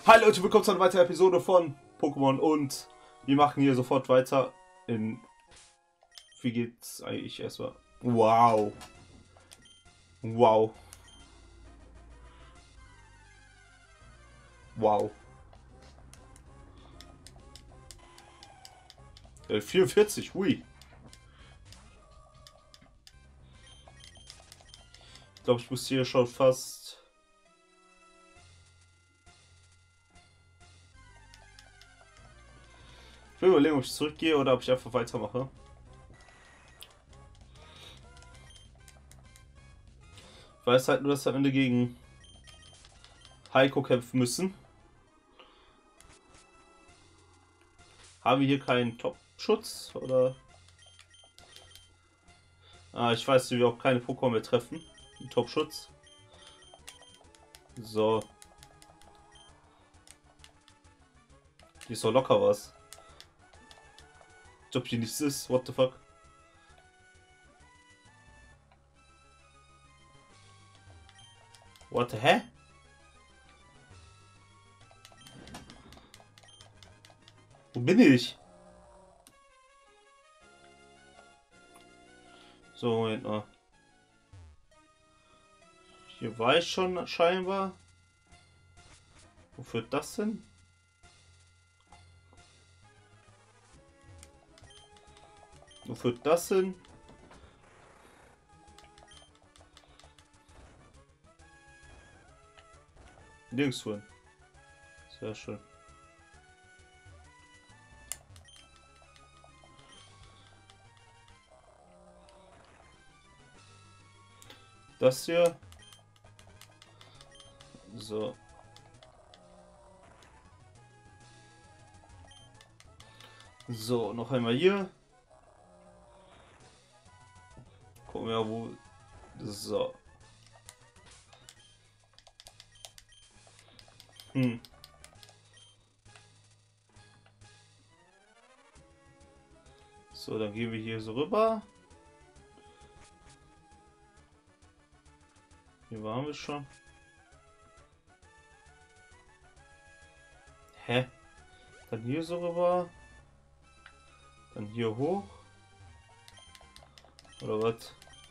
Hi Leute, willkommen zu einer weiteren Episode von Pokémon und wir machen hier sofort weiter in... Wie geht's eigentlich erstmal? Wow. Wow. Wow. 44, hui. Ich glaube, ich muss hier schon fast... Ich will überlegen, ob ich zurückgehe oder ob ich einfach weitermache. Ich weiß halt nur, dass wir am Ende gegen Heiko kämpfen müssen. Haben wir hier keinen Top-Schutz, oder? Ah, ich weiß, dass wir auch keine Pokémon mehr treffen. Top-Schutz. So. Hier ist doch locker was. Als ob hier nichts ist. What the fuck? What the hä? Wo bin ich? So, Moment mal. Hier war ich schon scheinbar. Wo führt das hin? Wo führt das hin? Nirgendwo hin. Sehr schön. Das hier. So. So, noch einmal hier. Gucken wir, wo... So. So, dann gehen wir hier so rüber. Hier waren wir schon. Hä? Dann hier so rüber. Dann hier hoch. Oder was?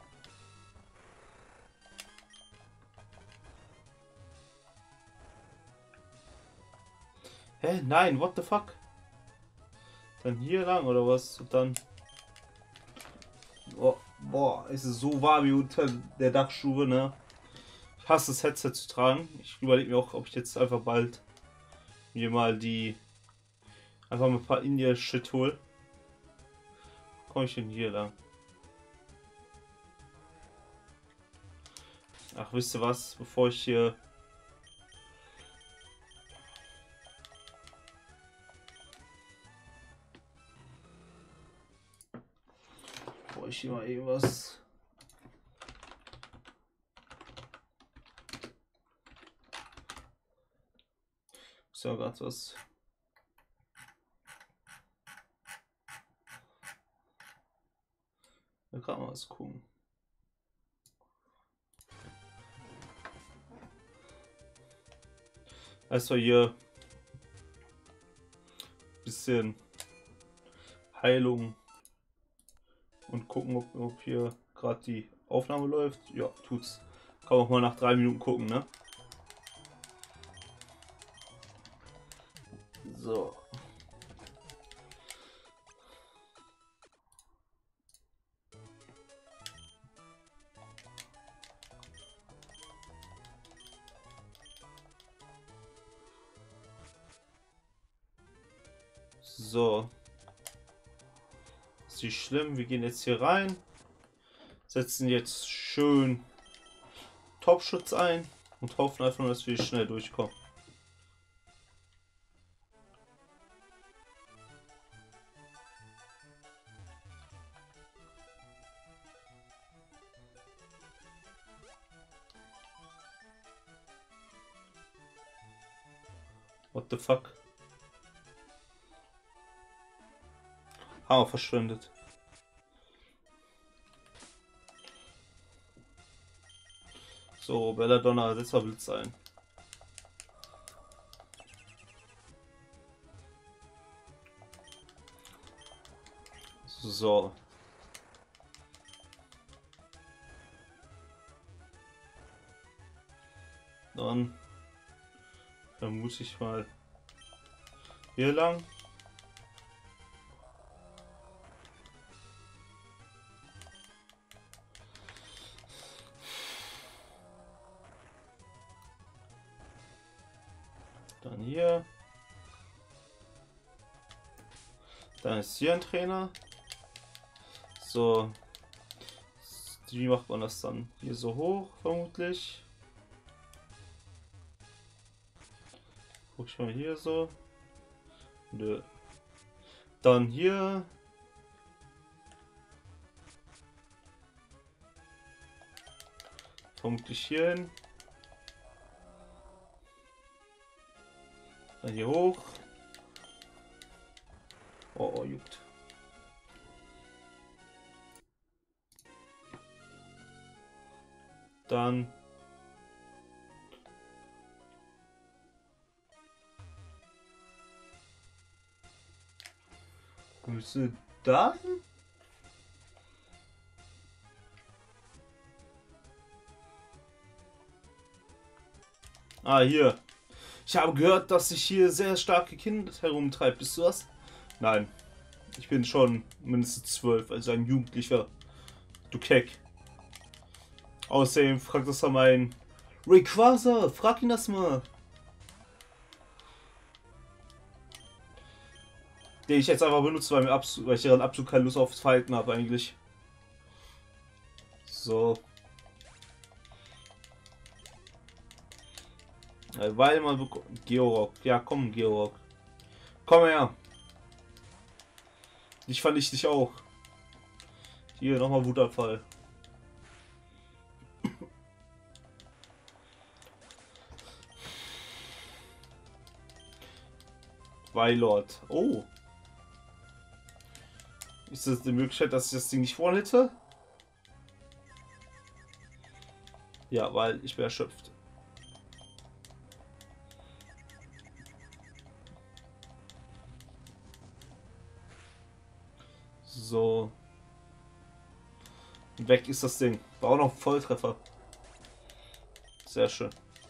Hä? Nein, what the fuck? Dann hier lang oder was? Und dann... Oh, boah, es ist so warm wie unter der Dachstube, ne? Ich hasse das Headset zu tragen. Ich überlege mir auch, ob ich jetzt einfach bald mir mal die... Einfach mal ein paar India-Shit hol. Komme ich denn hier lang? Ach, wisst ihr was? Bevor ich hier... Bevor ich hier mal irgendwas... Ist ja gerade was... Da kann man was gucken. Also hier bisschen Heilung und gucken, ob hier gerade die Aufnahme läuft. Ja, tut's. Kann man auch mal nach 3 Minuten gucken, ne? So. So. Ist nicht schlimm. Wir gehen jetzt hier rein. Setzen jetzt schön Topschutz ein und hoffen einfach nur, dass wir schnell durchkommen. What the fuck? Hammer verschwendet. So, Belladonna, setz mal Blitz ein. So. Dann vermute ich mal hier lang. Dann hier. Dann ist hier ein Trainer. So. Wie macht man das dann? Hier so hoch, vermutlich. Guck ich mal hier so. Nö. Dann hier. Vermutlich hier hin. Dann hier hoch. Oh, oh, juckt. Dann müsste dann. Ah, hier. Ich habe gehört, dass sich hier sehr starke Kind herumtreibt. Bist du das? Nein. Ich bin schon mindestens 12, also ein Jugendlicher. Du Keck. Außerdem fragt das mal mein Rayquaza. Frag ihn das mal. Den ich jetzt einfach benutze, weil ich daran absolut keine Lust aufs Verhalten habe eigentlich. So. Weil man Georock. Ja, komm, Georock. Komm her. Ich fand ich dich auch. Hier nochmal Wutanfall. Weilord. Oh. Ist das die Möglichkeit, dass ich das Ding nicht vorhin hätte? Ja, weil ich bin erschöpft. So. Weg ist das Ding. War auch noch ein Volltreffer. Sehr schön.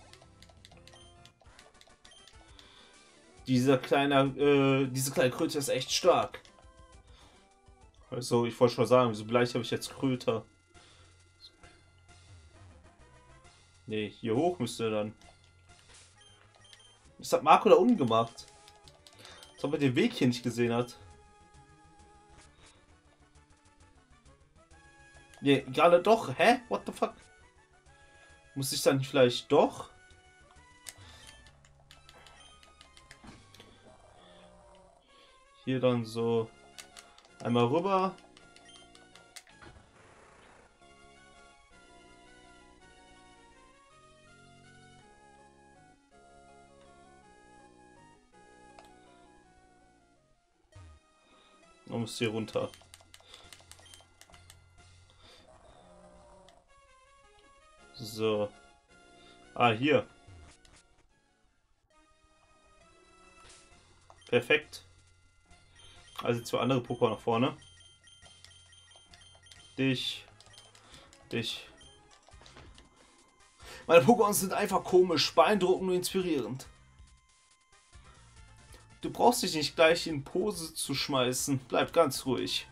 Diese kleine Kröte ist echt stark. Also, ich wollte schon sagen, wieso gleich habe ich jetzt Kröter? Nee, hier hoch müsste dann. Das hat Marco da unten gemacht. Als ob er den Weg hier nicht gesehen hat. Nee, gerade doch. Hä? What the fuck? Muss ich dann vielleicht doch? Hier dann so einmal rüber. Man muss hier runter. So. Ah, hier. Perfekt. Also zwei andere Pokémon nach vorne. Dich. Dich. Meine Pokémon sind einfach komisch, beeindruckend und inspirierend. Du brauchst dich nicht gleich in Pose zu schmeißen. Bleib ganz ruhig.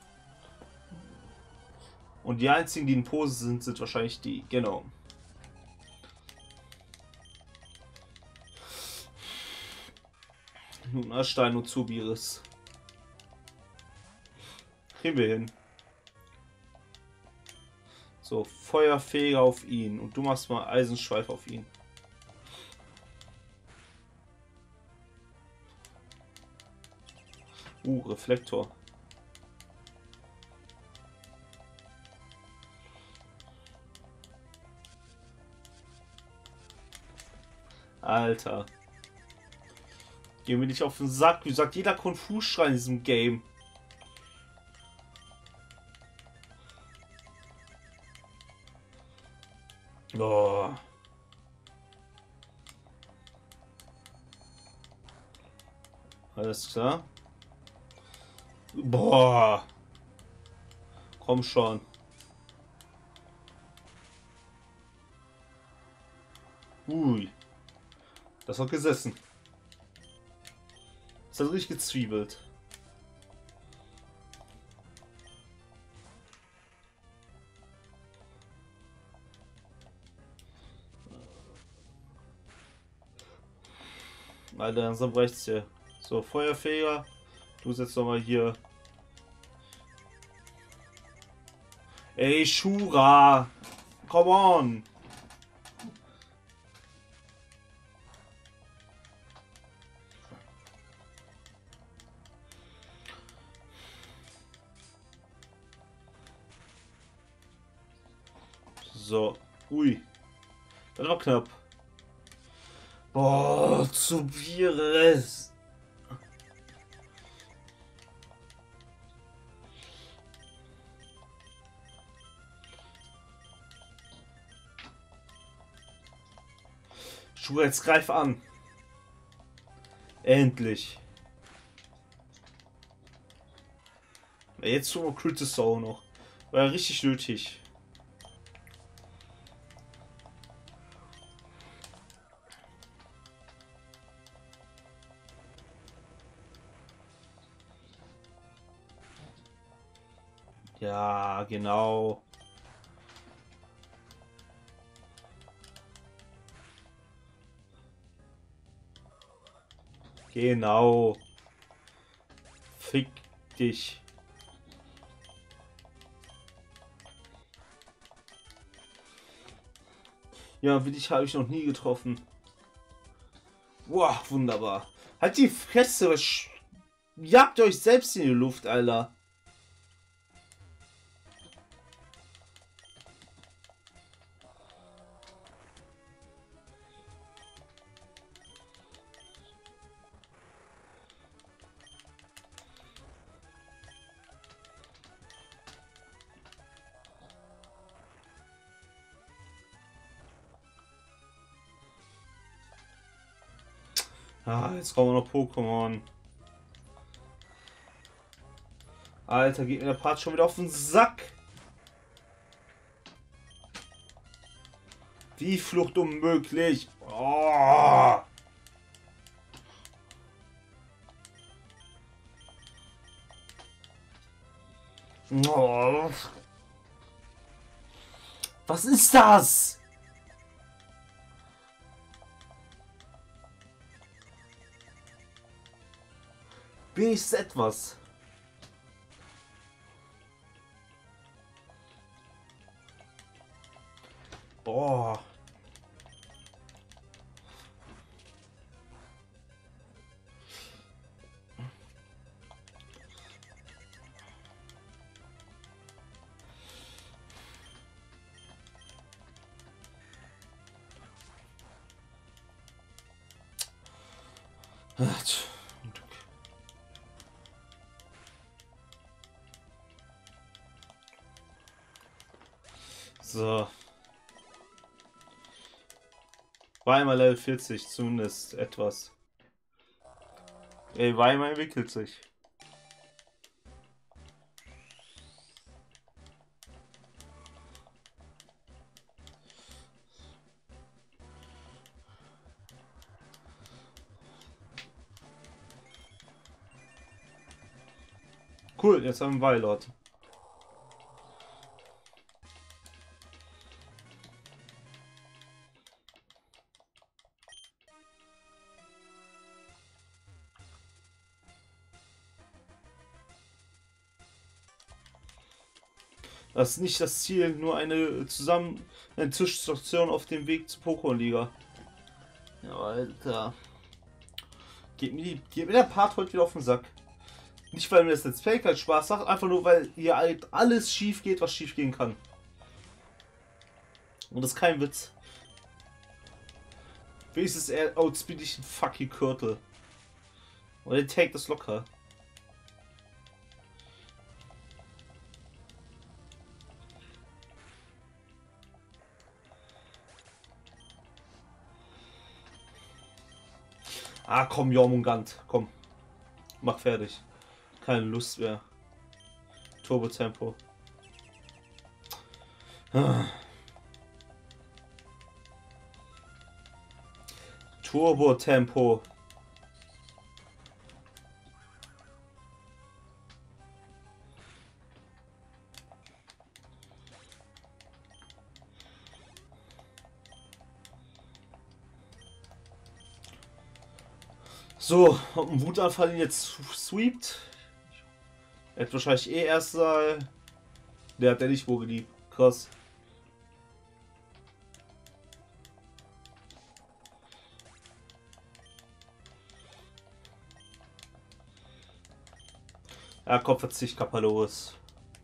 Und die einzigen, die in Pose sind, sind wahrscheinlich die. Genau. Nun, Stein und Zubiris. Kriegen wir hin. So, Feuerfähige auf ihn. Und du machst mal Eisenschweif auf ihn. Reflektor. Alter. Geh mir nicht auf den Sack. Wie sagt jeder Kung-Fu-Schrei in diesem Game? Oh. Alles klar. Boah. Komm schon. Ui. Das hat gesessen. Das hat richtig gezwiebelt. Alter, langsam reicht's hier. So, Feuerfeger. Du setzt doch mal hier. Ey, Shura! Come on! So. Ui. Das war knapp. Boah, zu Bieres. Schuhe, jetzt greif an. Endlich. Jetzt so Critis auch noch. War ja richtig nötig. Ja, genau. Genau. Fick dich. Ja, wie dich habe ich noch nie getroffen. Boah, wunderbar. Halt die Fresse, was jagt euch selbst in die Luft, Alter. Ah, jetzt kommen noch Pokémon. Alter, geht mir der Part schon wieder auf den Sack. Wie Flucht unmöglich. Oh. Oh. Was ist das? Wenigstens etwas. Boah. So. Weimar Level 40, zumindest etwas. Ey, Weimar entwickelt sich. Cool, jetzt haben wir Weilort. Das ist nicht das Ziel, nur eine Zwischenstation auf dem Weg zur Pokémon-Liga. Ja, Alter. Geht mir der Part heute wieder auf den Sack. Nicht, weil mir das Let's Play keinen Spaß macht, einfach nur, weil hier halt alles schief geht, was schief gehen kann. Und das ist kein Witz. Wenigstens outspeed ich einen fucking Gürtel. Und der Take das locker. Ah, komm, Jormungand, komm. Mach fertig. Keine Lust mehr. Turbo-Tempo. Turbo Tempo. So, ob ein Wutanfall ihn jetzt sweept. Er hat wahrscheinlich eh erst sein. Der hat er nicht wo geliebt. Krass. Ja, Kopfverzicht, Kapaloris.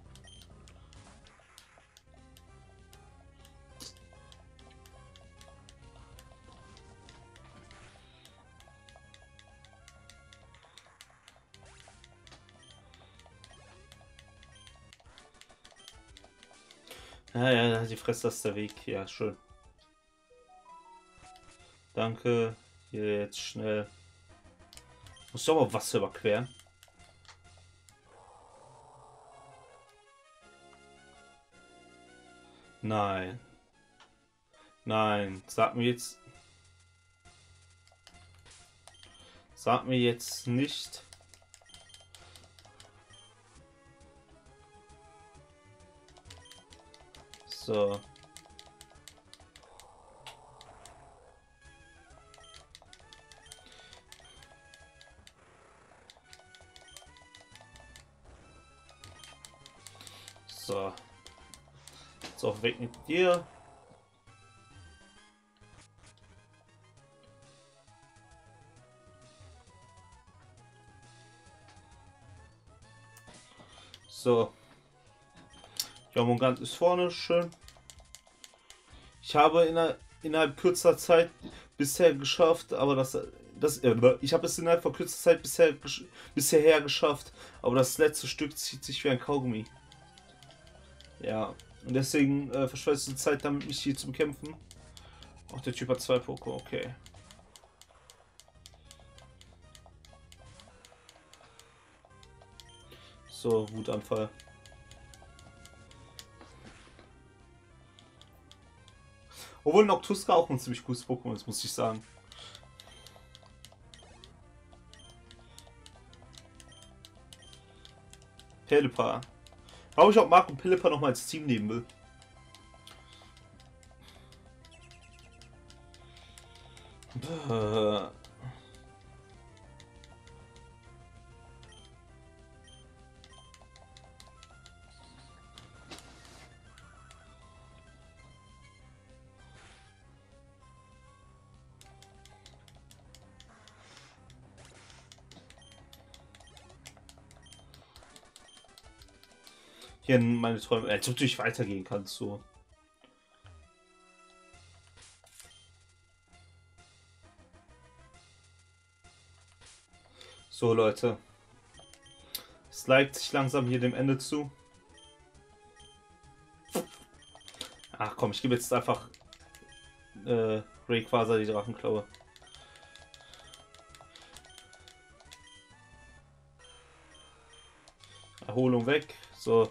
Ja, die Fresse, das ist der Weg. Ja, schön. Danke. Hier jetzt schnell. Muss doch mal Wasser überqueren. Nein. Nein. Sag mir jetzt. Sag mir jetzt nicht. So. So. So, weg mit dir. So. Jormungand ist vorne, schön. Ich habe innerhalb kürzester Zeit bisher geschafft, aber ich habe es innerhalb von kürzester Zeit bisher geschafft, aber das letzte Stück zieht sich wie ein Kaugummi. Ja, und deswegen verschwendest du Zeit damit, mich hier zu bekämpfen. Auch der Typ hat 2 Poko, okay. So, Wutanfall. Obwohl Noctuska auch ein ziemlich cooles Pokémon ist, muss ich sagen. Pelipper. Warum ich auch Marco Pelipper noch mal als Team nehmen will. Hier in meine Träume, als ob du nicht weitergehen kannst, so. So, Leute. Es neigt sich langsam hier dem Ende zu. Ach komm, ich gebe jetzt einfach Rayquaza die Drachenklaue. Erholung weg. So.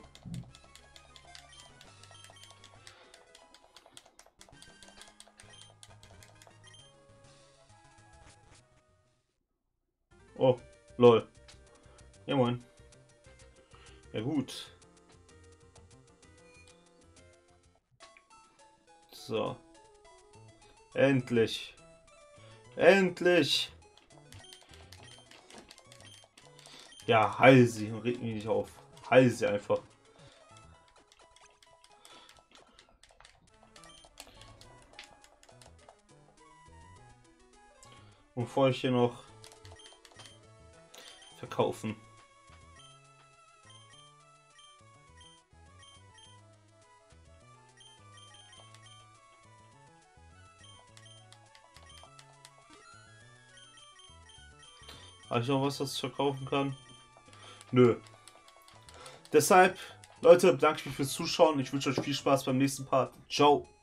Oh, lol. Ja, moin. Ja, gut. So. Endlich. Endlich. Ja, heil sie und reg mich nicht auf. Heil sie einfach. Und bevor ich hier noch verkaufen. Habe ich noch was ich verkaufen kann? Nö. Deshalb, Leute, bedanke ich mich fürs Zuschauen. Ich wünsche euch viel Spaß beim nächsten Part. Ciao.